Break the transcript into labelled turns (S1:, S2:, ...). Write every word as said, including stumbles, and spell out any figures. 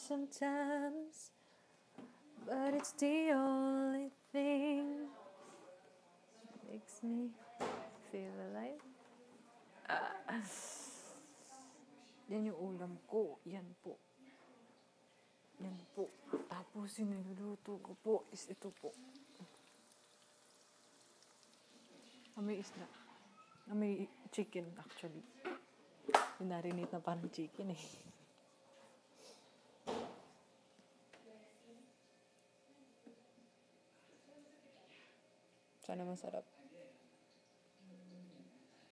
S1: sometimes, but it's the only thing that makes me feel alive. Ah. Yan yung ulam ko. Yan po. Yan po. Tapos yung niluluto ko po is ito po. May isda. May chicken actually. Pinarinate na parang chicken eh. Sana masarap.